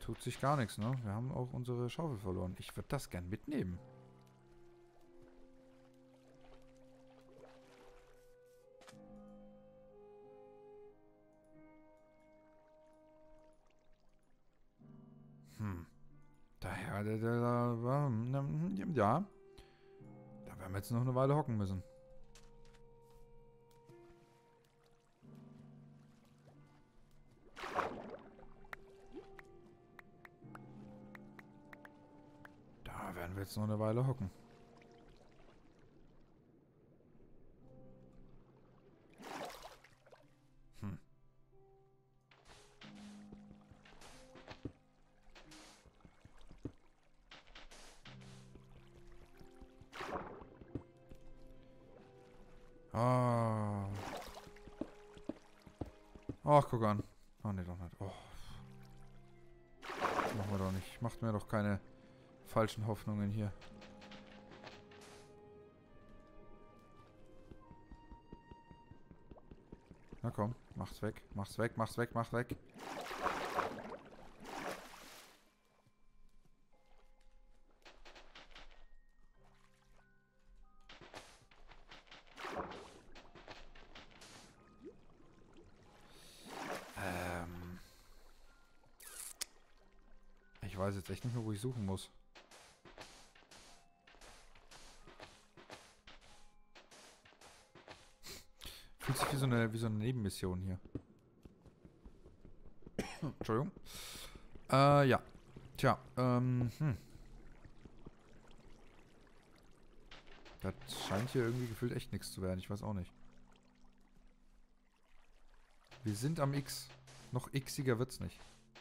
tut sich gar nichts, ne? Wir haben auch unsere Schaufel verloren. Ich würde das gern mitnehmen. Daher, ja. Da werden wir jetzt noch eine Weile hocken müssen. Da werden wir jetzt noch eine Weile hocken. Ah. Ach, guck an. Oh, nee, doch nicht. Oh. Machen wir doch nicht. Macht mir doch keine falschen Hoffnungen hier. Na komm, mach's weg, mach's weg, mach's weg, mach's weg. Ich weiß jetzt echt nicht mehr, wo ich suchen muss. Fühlt sich wie so eine Nebenmission hier. Entschuldigung. Ja. Tja, Das scheint hier irgendwie gefühlt echt nichts zu werden. Ich weiß auch nicht. Wir sind am X. Noch xiger wird's nicht.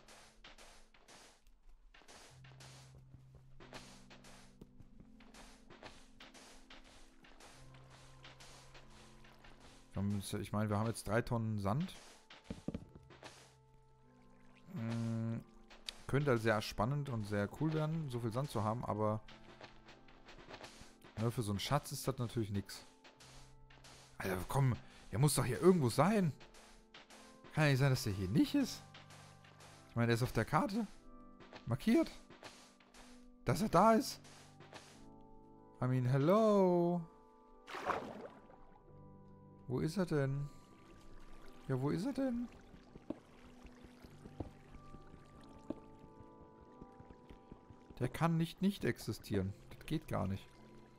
Ich meine, wir haben jetzt 3 Tonnen Sand. Könnte halt sehr spannend und sehr cool werden, so viel Sand zu haben, aber für so einen Schatz ist das natürlich nichts. Alter, komm, der muss doch hier irgendwo sein. Kann ja nicht sein, dass der hier nicht ist. Ich meine, der ist auf der Karte markiert. Dass er da ist. I mean, hello. Wo ist er denn? Ja, wo ist er denn? Der kann nicht existieren. Das geht gar nicht.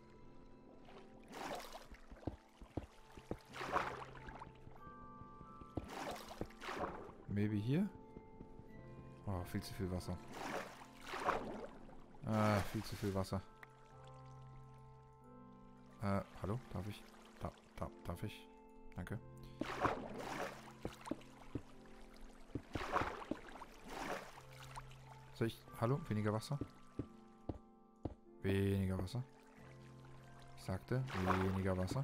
Maybe hier? Oh, viel zu viel Wasser. Viel zu viel Wasser. Hallo? Darf ich? Darf ich? Danke. Soll ich... Hallo? Weniger Wasser? Weniger Wasser. Ich sagte, weniger Wasser.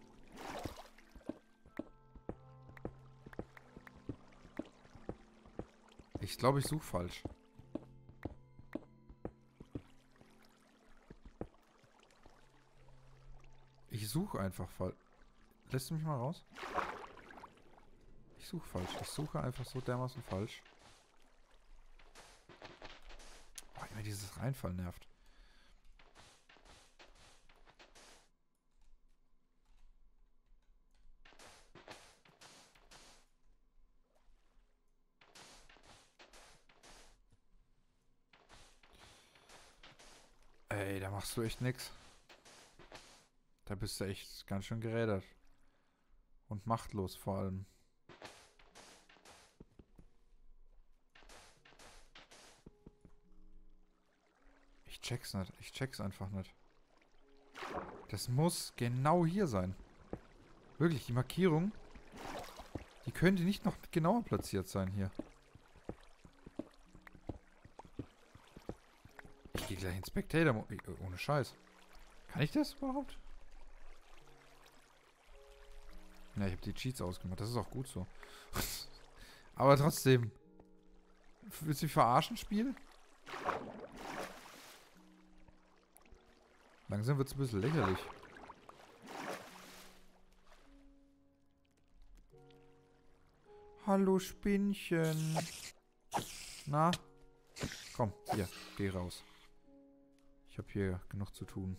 Ich glaube, ich suche falsch. Ich suche einfach falsch. Lässt du mich mal raus? Ich suche falsch. Ich suche einfach so dermaßen falsch. Oh, immer dieses Reinfall nervt. Ey, da machst du echt nix. Da bist du echt ganz schön gerädert. Und machtlos vor allem. Ich check's nicht. Ich check's einfach nicht. Das muss genau hier sein. Wirklich, die Markierung, die könnte nicht noch genauer platziert sein hier. Ich gehe gleich in Spectator. Ohne Scheiß. Kann ich das überhaupt? Ja, ich habe die Cheats ausgemacht. Das ist auch gut so. Aber trotzdem. Willst du mich verarschen, Spiel? Langsam wird es ein bisschen lächerlich. Hallo, Spinnchen. Na? Komm, hier, geh raus. Ich habe hier genug zu tun.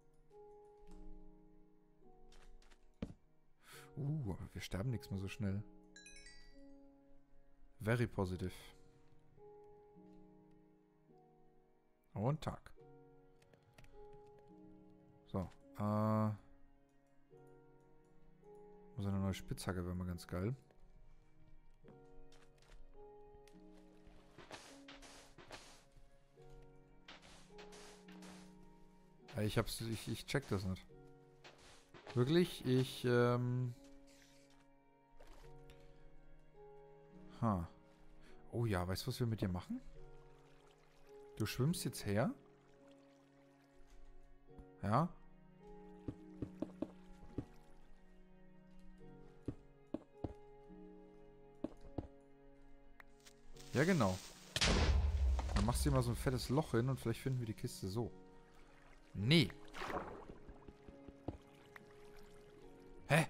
Aber wir sterben nichts mehr so schnell. Very positive. Und Tag. So, muss eine neue Spitzhacke, wäre mal ganz geil. Ich check das nicht. Wirklich, Oh ja, weißt du, was wir mit dir machen? Du schwimmst jetzt her. Ja. Ja, genau. Dann machst du hier mal so ein fettes Loch hin und vielleicht finden wir die Kiste so. Nee. Hä?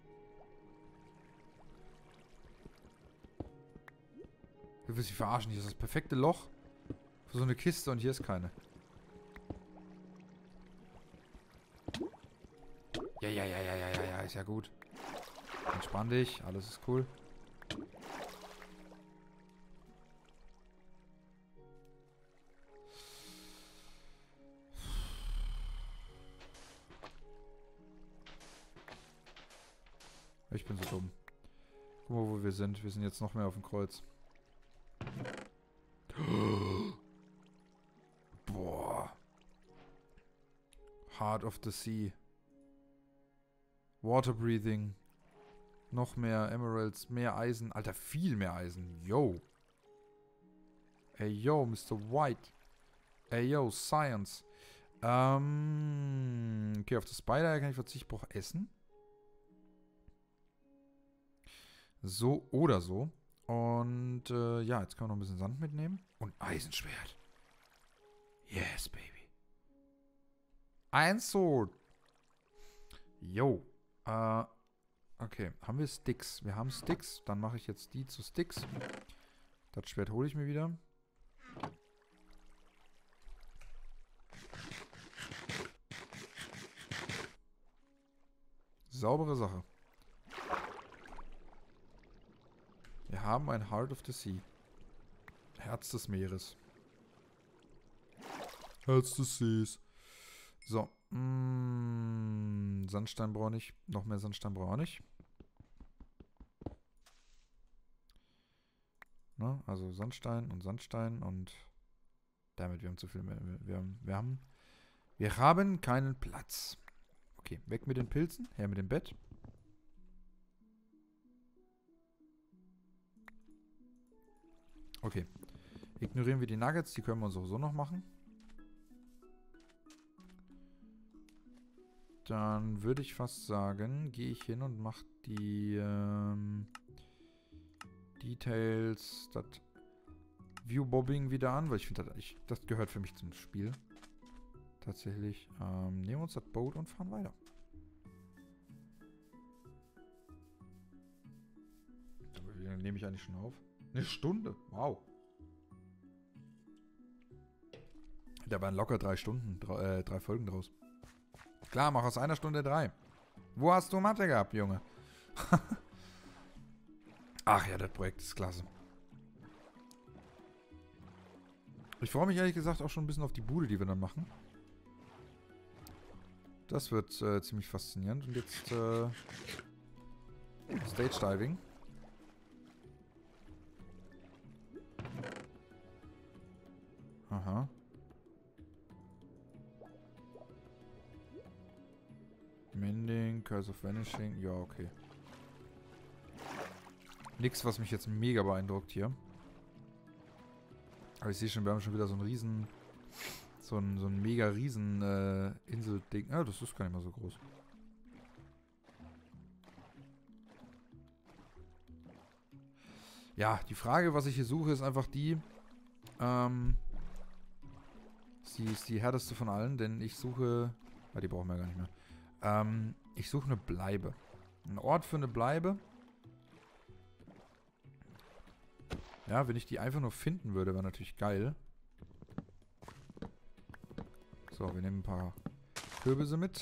Du willst mich verarschen. Hier ist das perfekte Loch für so eine Kiste und hier ist keine. Ja, ist ja gut. Entspann dich, alles ist cool. Ich bin so dumm. Guck mal, wo wir sind. Wir sind jetzt noch mehr auf dem Kreuz. Boah. Heart of the Sea. Water Breathing. Noch mehr Emeralds, mehr Eisen. Alter, viel mehr Eisen. Yo. Ey, yo, Mr. White. Ey, yo, Science. Okay, auf das Spider kann ich verzichten. Ich brauche Essen. So oder so. Und, ja, jetzt können wir noch ein bisschen Sand mitnehmen. Und Eisenschwert. Yes, baby. Ein Sword. Yo. Okay. Haben wir Sticks? Wir haben Sticks. Dann mache ich jetzt die zu Sticks. Das Schwert hole ich mir wieder. Saubere Sache. Wir haben ein Heart of the Sea. Herz des Meeres. Herz des Sees. So. Sandstein brauche ich. Noch mehr Sandstein brauche ich nicht. Ne? Also Sandstein und damit, wir haben zu viel mehr. Wir haben keinen Platz. Okay, weg mit den Pilzen. Her mit dem Bett. Okay. Ignorieren wir die Nuggets. Die können wir sowieso noch machen. Dann würde ich fast sagen, gehe ich hin und mache die Details, das View-Bobbing wieder an, weil ich finde, das gehört für mich zum Spiel. Tatsächlich. Nehmen wir uns das Boot und fahren weiter. Wie lange nehme ich eigentlich schon auf? Eine Stunde. Wow. Da waren locker 3 Stunden, 3 Folgen draus. Klar, mach aus einer Stunde 3. Wo hast du Mathe gehabt, Junge? Ach ja, das Projekt ist klasse. Ich freue mich ehrlich gesagt auch schon ein bisschen auf die Bude, die wir dann machen. Das wird ziemlich faszinierend. Und jetzt Stage Diving. Aha. Mending, Curse of Vanishing. Ja, okay. Nix, was mich jetzt mega beeindruckt hier. Aber ich sehe schon, wir haben schon wieder so ein riesen... So ein mega riesen Insel-Ding. Ah, das ist gar nicht mal so groß. Ja, die Frage, was ich hier suche, ist einfach die... sie ist die härteste von allen, denn ich suche... Ah, die brauchen wir gar nicht mehr. Ich suche eine Bleibe. Ein Ort für eine Bleibe. Ja, wenn ich die einfach nur finden würde, wäre natürlich geil. So, wir nehmen ein paar Kürbisse mit.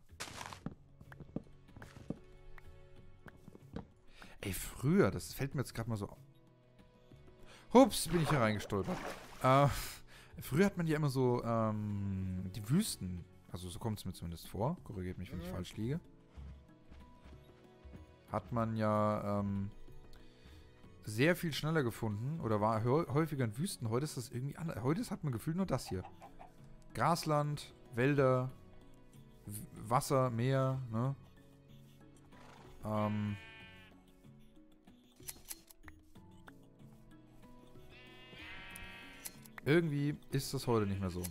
Ey, früher, das fällt mir jetzt gerade mal so... Hups, bin ich hier reingestolpert. Früher hat man ja immer so, die Wüsten, also so kommt es mir zumindest vor, korrigiert mich, wenn ich falsch liege, hat man ja, sehr viel schneller gefunden, oder war häufiger in Wüsten. Heute ist das irgendwie anders. Heute hat man gefühlt nur das hier. Grasland, Wälder, Wasser, Meer, ne? Irgendwie ist das heute nicht mehr so.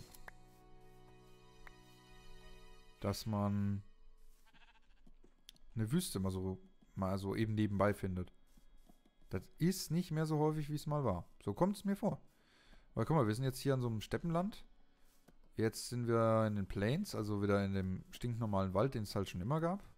Dass man eine Wüste mal so eben nebenbei findet. Das ist nicht mehr so häufig, wie es mal war. So kommt es mir vor. Weil guck mal, wir sind jetzt hier an so einem Steppenland. Jetzt sind wir in den Plains, also wieder in dem stinknormalen Wald, den es halt schon immer gab.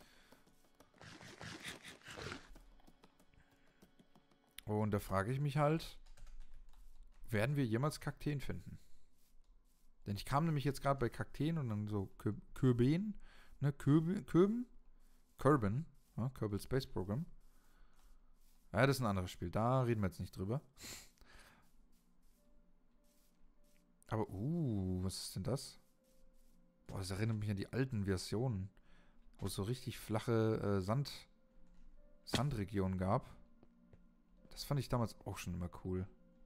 Und da frage ich mich halt, werden wir jemals Kakteen finden? Denn ich kam nämlich jetzt gerade bei Kakteen und dann so Kirben, ne, Kerbal Space Program. Ja, das ist ein anderes Spiel, da reden wir jetzt nicht drüber. Aber, was ist denn das? Boah, das erinnert mich an die alten Versionen, wo es so richtig flache Sandregionen gab. Das fand ich damals auch schon immer cool.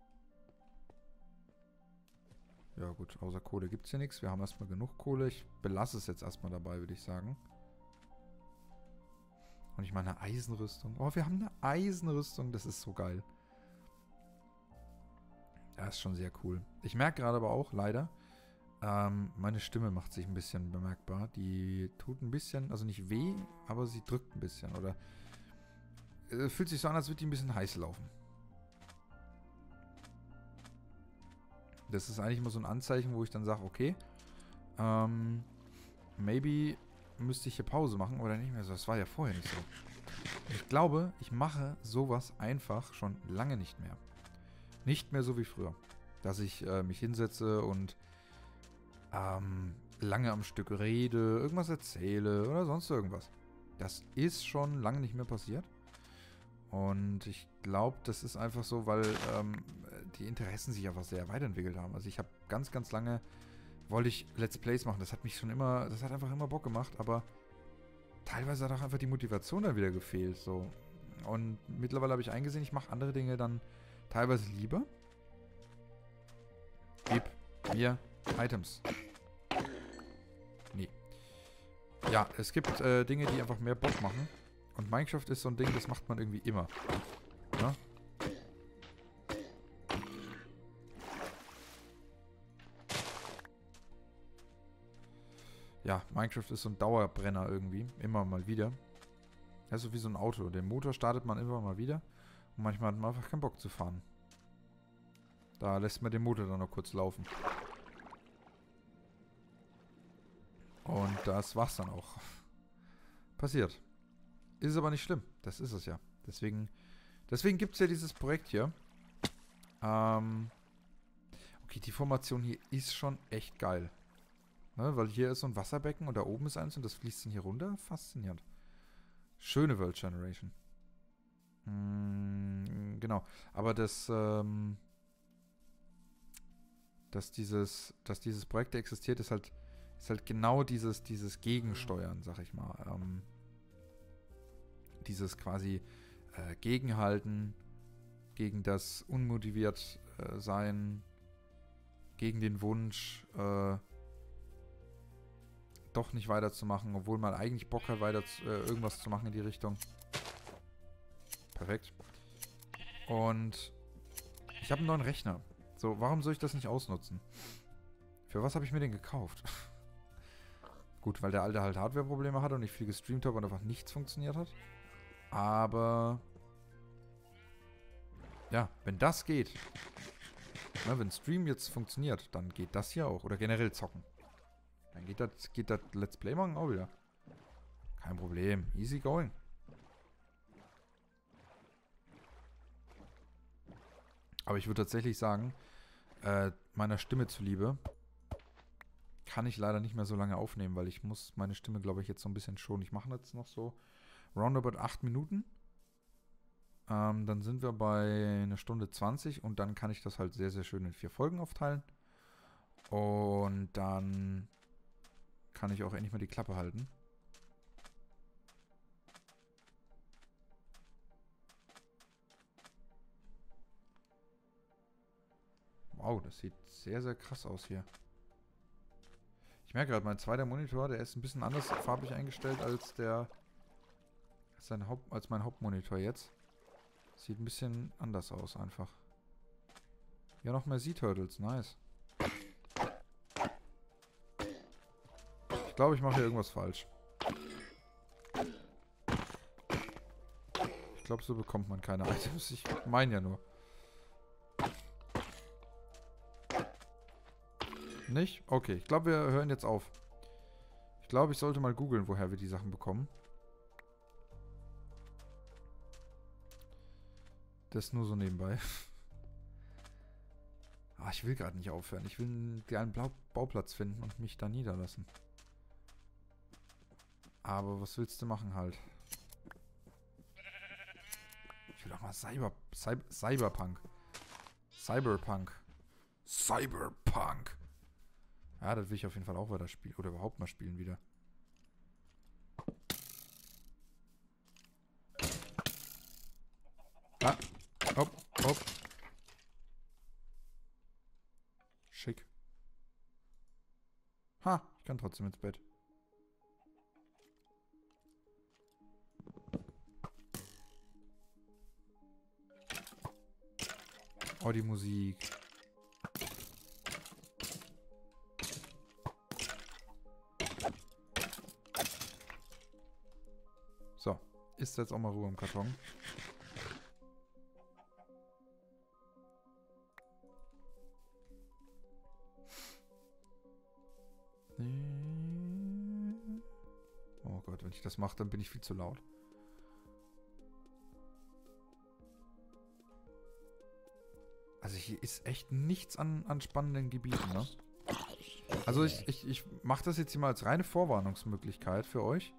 Ja gut, außer Kohle gibt es hier nichts. Wir haben erstmal genug Kohle. Ich belasse es jetzt erstmal dabei, würde ich sagen. Und ich meine eine Eisenrüstung. Oh, wir haben eine Eisenrüstung. Das ist so geil. Ja, ist schon sehr cool. Ich merke gerade aber auch, leider, meine Stimme macht sich ein bisschen bemerkbar. Die tut ein bisschen, also nicht weh, aber sie drückt ein bisschen. Oder fühlt sich so an, als würde die ein bisschen heiß laufen. Das ist eigentlich immer so ein Anzeichen, wo ich dann sage, okay, maybe müsste ich hier Pause machen oder nicht mehr so. Das war ja vorher nicht so. Ich glaube, ich mache sowas einfach schon lange nicht mehr. Nicht mehr so wie früher. Dass ich mich hinsetze und lange am Stück rede, irgendwas erzähle oder sonst irgendwas. Das ist schon lange nicht mehr passiert. Und ich glaube, das ist einfach so, weil die Interessen sich einfach sehr weiterentwickelt haben. Also ich habe ganz, ganz lange, wollte ich Let's Plays machen. Das hat mich schon immer, das hat einfach immer Bock gemacht, aber teilweise hat auch einfach die Motivation dann wieder gefehlt. So. Und mittlerweile habe ich eingesehen, ich mache andere Dinge dann teilweise lieber. Gib mir Items. Nee. Ja, es gibt Dinge, die einfach mehr Bock machen. Und Minecraft ist so ein Ding, das macht man irgendwie immer. Ja? Ja, Minecraft ist so ein Dauerbrenner irgendwie. Immer mal wieder. Also wie so ein Auto. Den Motor startet man immer mal wieder. Und manchmal hat man einfach keinen Bock zu fahren. Da lässt man den Motor dann noch kurz laufen. Und das war's dann auch. Passiert. Ist aber nicht schlimm. Das ist es ja. Deswegen gibt es ja dieses Projekt hier. Okay, die Formation hier ist schon echt geil. Ne, weil hier ist so ein Wasserbecken und da oben ist eins und das fließt dann hier runter. Faszinierend. Schöne World Generation. Genau. Aber dass dieses Projekt existiert, ist halt genau dieses Gegensteuern, sag ich mal. Dieses quasi Gegenhalten, gegen das unmotiviert sein, gegen den Wunsch, doch nicht weiterzumachen, obwohl man eigentlich Bock hat, irgendwas zu machen in die Richtung. Perfekt. Und ich habe einen neuen Rechner. So, warum soll ich das nicht ausnutzen? Für was habe ich mir den gekauft? Gut, weil der alte halt Hardware-Probleme hatte und ich viel gestreamt habe und einfach nichts funktioniert hat. Aber ja, wenn das geht, ne, wenn Stream jetzt funktioniert, dann geht das hier auch. Oder generell zocken. Dann geht das Let's Play machen auch wieder. Kein Problem. Easy going. Aber ich würde tatsächlich sagen, meiner Stimme zuliebe, kann ich leider nicht mehr so lange aufnehmen, weil ich muss meine Stimme, glaube ich, jetzt so ein bisschen schonen. Ich mache jetzt noch so roundabout 8 Minuten. Dann sind wir bei 1 Stunde 20 und dann kann ich das halt sehr, sehr schön in 4 Folgen aufteilen. Und dann kann ich auch endlich mal die Klappe halten. Wow, das sieht sehr, sehr krass aus hier. Ich merke gerade, mein zweiter Monitor, der ist ein bisschen anders farbig eingestellt als als mein Hauptmonitor jetzt. Sieht ein bisschen anders aus einfach. Ja, noch mehr Sea Turtles, nice. Ich glaube, ich mache hier irgendwas falsch. Ich glaube, so bekommt man keine Items. Ich meine ja nur. Nicht? Okay, ich glaube, wir hören jetzt auf. Ich glaube, ich sollte mal googeln, woher wir die Sachen bekommen. Das nur so nebenbei. Ah, ich will gerade nicht aufhören. Ich will einen geilen Bauplatz finden und mich da niederlassen. Aber was willst du machen halt? Ich will doch mal Cyberpunk. Cyberpunk. Ja, das will ich auf jeden Fall auch weiter spielen. Oder überhaupt mal spielen wieder. Ah. Hopp, hopp. Schick. Ha, ich kann trotzdem ins Bett. Oh, die Musik. So, ist jetzt auch mal Ruhe im Karton. Oh Gott, wenn ich das mache, dann bin ich viel zu laut. Also hier ist echt nichts an spannenden Gebieten, ne? Also ich mache das jetzt hier mal als reine Vorwarnungsmöglichkeit für euch.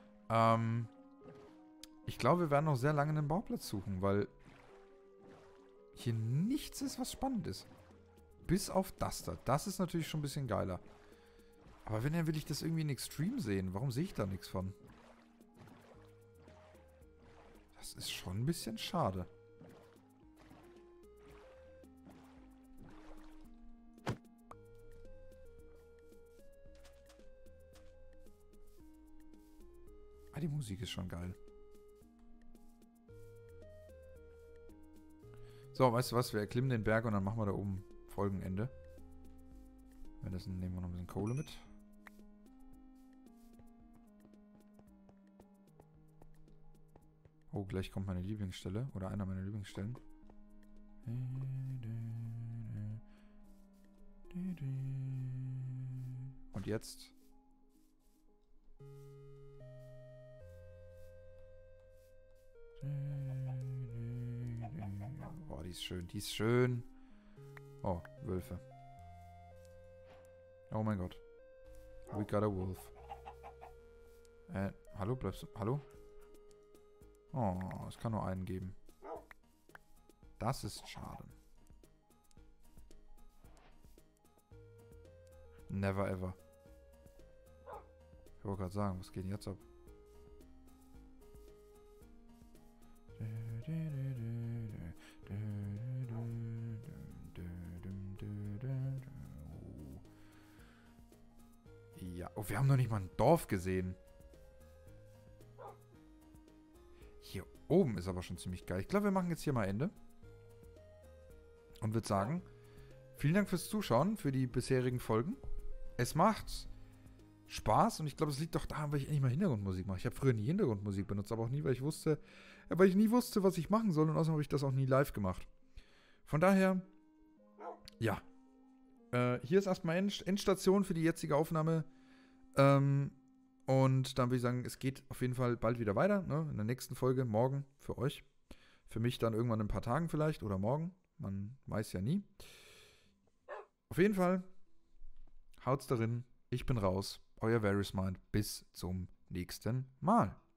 Ich glaube, wir werden noch sehr lange einen Bauplatz suchen, weil hier nichts ist, was spannend ist. Bis auf das da. Das ist natürlich schon ein bisschen geiler. Aber wenn, dann will ich das irgendwie in Extreme sehen. Warum sehe ich da nichts von? Das ist schon ein bisschen schade. Ah, die Musik ist schon geil. So, weißt du was? Wir erklimmen den Berg und dann machen wir da oben Folgenende. Währenddessen nehmen wir noch ein bisschen Kohle mit. Oh, gleich kommt meine Lieblingsstelle. Oder einer meiner Lieblingsstellen. Und jetzt... Boah, die ist schön. Die ist schön. Oh, Wölfe. Oh mein Gott. We got a wolf. Hallo? Bleibst du... Hallo? Oh, es kann nur einen geben. Das ist schade. Never ever. Ich wollte gerade sagen, was geht denn jetzt ab? Ja, oh, wir haben noch nicht mal ein Dorf gesehen. Hier oben ist aber schon ziemlich geil. Ich glaube, wir machen jetzt hier mal Ende. Und würde sagen, vielen Dank fürs Zuschauen, für die bisherigen Folgen. Es macht Spaß und ich glaube, es liegt doch daran, weil ich endlich mal Hintergrundmusik mache. Ich habe früher nie Hintergrundmusik benutzt, aber auch nie, weil ich nie wusste, was ich machen soll und außerdem habe ich das auch nie live gemacht. Von daher, ja. Hier ist erstmal Endstation für die jetzige Aufnahme. Und dann würde ich sagen, es geht auf jeden Fall bald wieder weiter. Ne? In der nächsten Folge, morgen für euch. Für mich dann irgendwann in ein paar Tagen vielleicht oder morgen. Man weiß ja nie. Auf jeden Fall, haut's darin. Ich bin raus. Euer Varys Mind. Bis zum nächsten Mal.